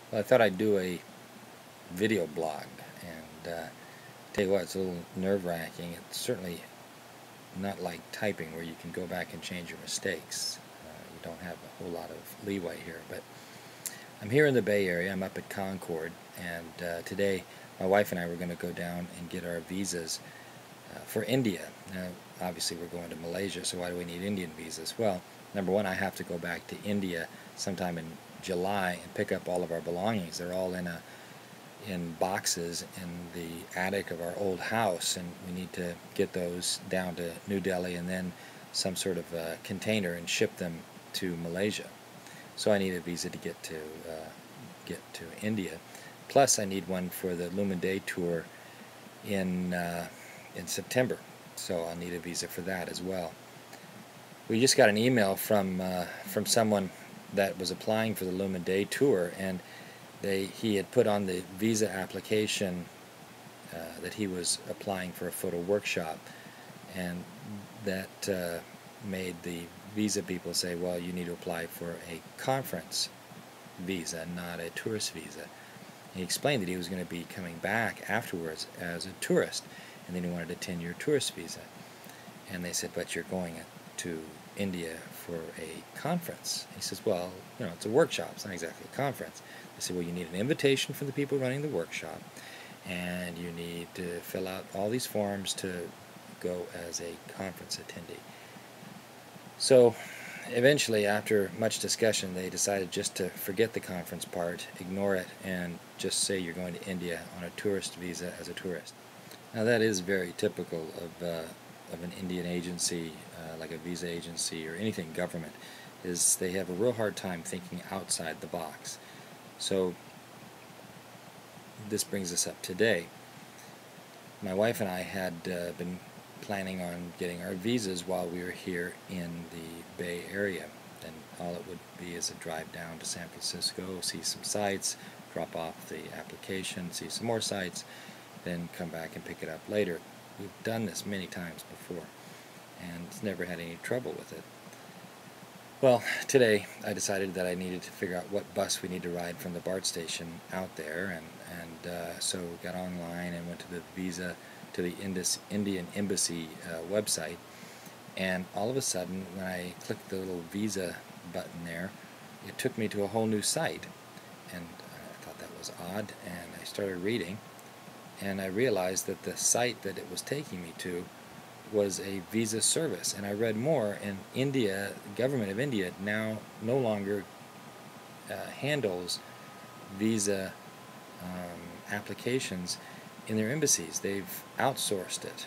Well, I thought I'd do a video blog, and tell you what, it's a little nerve-wracking. It's certainly not like typing where you can go back and change your mistakes. You don't have a whole lot of leeway here, but I'm here in the Bay Area. I'm up at Concord, and today my wife and I were going to go down and get our visas for India. Now, obviously, we're going to Malaysia, so why do we need Indian visas? Well, number one, I have to go back to India sometime in July and pick up all of our belongings. They're all in boxes in the attic of our old house, and we need to get those down to New Delhi and then some sort of container and ship them to Malaysia. So I need a visa to get to India. Plus, I need one for the Lumen Day tour in September. So I'll need a visa for that as well. We just got an email from someone that was applying for the Lumen Day tour, and he had put on the visa application that he was applying for a photo workshop, and that made the visa people say, well, you need to apply for a conference visa, not a tourist visa. He explained that he was going to be coming back afterwards as a tourist, and then he wanted a 10-year tourist visa. And they said, but you're going to India for a conference. He says, well, it's a workshop. It's not exactly a conference. They said, well, you need an invitation from the people running the workshop, and you need to fill out all these forms to go as a conference attendee. So eventually, after much discussion, they decided just to forget the conference part, ignore it, and just say you're going to India on a tourist visa as a tourist. Now that is very typical of an Indian agency, like a visa agency or anything government, is they have a real hard time thinking outside the box. So this brings us up today. My wife and I had been planning on getting our visas while we were here in the Bay Area, and all it would be is a drive down to San Francisco, see some sites, drop off the application, see some more sites, then come back and pick it up later. We've done this many times before, and never had any trouble with it. Well, today I decided that I needed to figure out what bus we need to ride from the BART station out there, and so got online and went to the Indian Embassy website, and all of a sudden when I clicked the little visa button there, it took me to a whole new site, and I thought that was odd, and I started reading, and I realized that the site that it was taking me to was a visa service, and I read more, and India, the government of India now no longer handles visa applications in their embassies. They've outsourced it.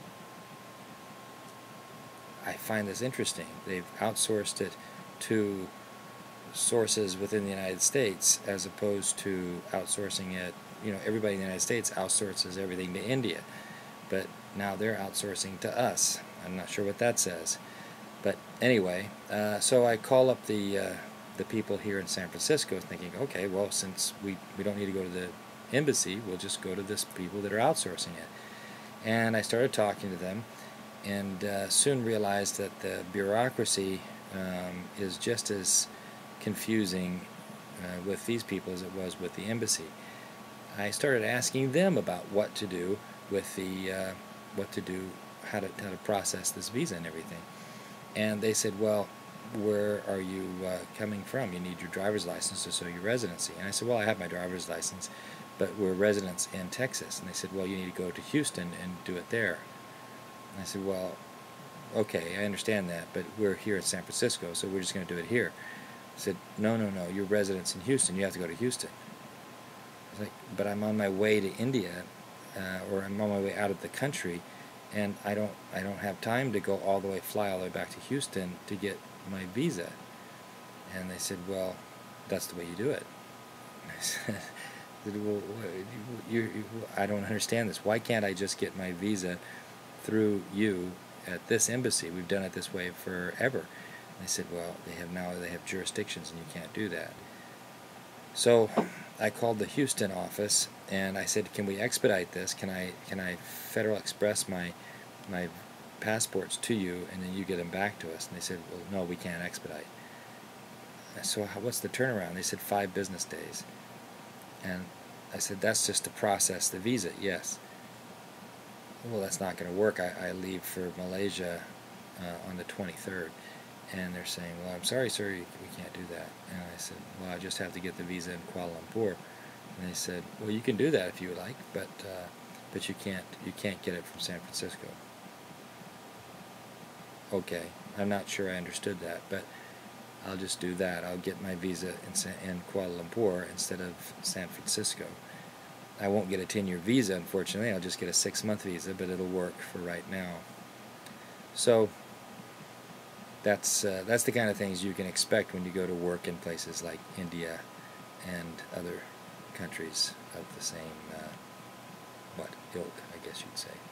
I find this interesting. They've outsourced it to sources within the United States as opposed to outsourcing it. Everybody in the United States outsources everything to India, but now they're outsourcing to us. I'm not sure what that says. But anyway, so I call up the people here in San Francisco thinking, okay, well, since we don't need to go to the embassy, we'll just go to this people that are outsourcing it. And I started talking to them, and soon realized that the bureaucracy is just as confusing with these people as it was with the embassy. I started asking them about what to do with how to process this visa and everything. And they said, well, where are you coming from? You need your driver's license to show your residency. And I said, well, I have my driver's license, but we're residents in Texas. And they said, well, you need to go to Houston and do it there. And I said, well, okay, I understand that, but we're here in San Francisco, so we're just going to do it here. I said, no, you're residents in Houston. You have to go to Houston. I was like, but I'm on my way to India, or I'm on my way out of the country, and I don't have time to go fly all the way back to Houston to get my visa. And they said, well, that's the way you do it. I said, well, I don't understand this. Why can't I just get my visa through you at this embassy? We've done it this way forever. And they said, well, they have jurisdictions and you can't do that. So I called the Houston office and I said, can we expedite this? Can I Federal Express my passports to you and then you get them back to us? And they said, well, no, we can't expedite. So what's the turnaround? They said 5 business days. And I said, that's just to process the visa. Yes. Well, that's not going to work. I leave for Malaysia on the 23rd. And they're saying, well, I'm sorry, sir, we can't do that. And I said, well, I just have to get the visa in Kuala Lumpur. And they said, well, you can do that if you like, but you can't get it from San Francisco. Okay, I'm not sure I understood that, but I'll just do that. I'll get my visa in Kuala Lumpur instead of San Francisco. I won't get a 10-year visa, unfortunately. I'll just get a 6-month visa, but it'll work for right now. So that's the kind of things you can expect when you go to work in places like India and other countries of the same ilk, I guess you'd say.